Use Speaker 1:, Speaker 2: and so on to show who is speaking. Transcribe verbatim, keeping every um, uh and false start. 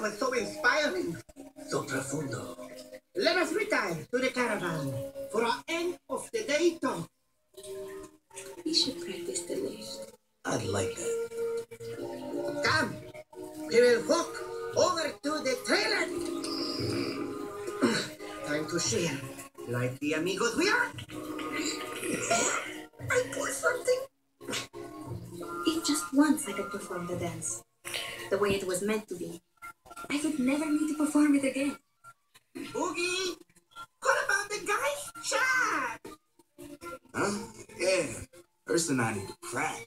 Speaker 1: was so inspiring.
Speaker 2: So profundo.
Speaker 1: Let us retire to the caravan for our end of the day talk.
Speaker 3: We should practice the lift.
Speaker 2: I'd like that.
Speaker 1: Come, we will walk over to the trailer. Time to share, like the amigos we are. I pour something.
Speaker 3: If just once I could perform the dance, the way it was meant to be, I would never need to perform it again.
Speaker 1: Boogie, what about the guy's chat?
Speaker 2: Huh? Yeah. First and I need to practice.